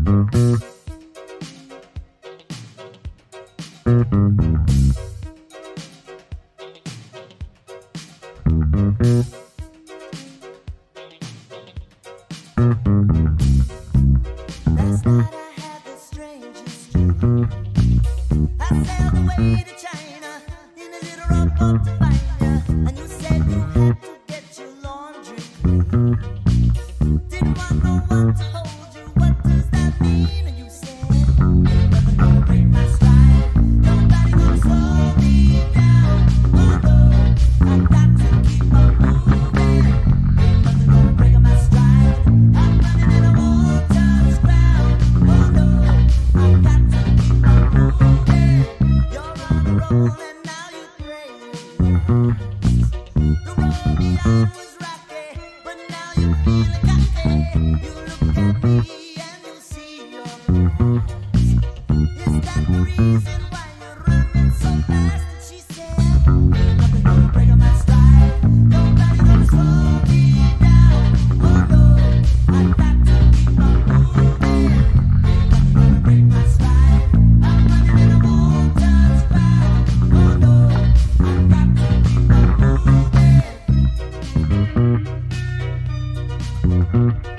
Last night I had the strangest dream. I sailed away to China in a little rowboat to find ya, and you said you had to get your laundry clean. Didn't want no one to hold you. What does that mean? And you said, never gonna break my stride. Nobody gonna slow me down. Oh no, I've got to keep on moving. Nothing gonna break my stride. I'm running and I won't touch ground. Oh no, I've got to keep on moving. You're on a roll and now you pray. The road beyond was rocky, but now you feel cocky. You look at me and you see your past. Is that the reason why you're running so fast? And she said, nothing gonna break my stride. Nobody gonna slow me down. Oh no, I've got to keep on moving. Nothing gonna break my stride. I'm running and I won't touch ground. Oh no, I've got to keep on moving.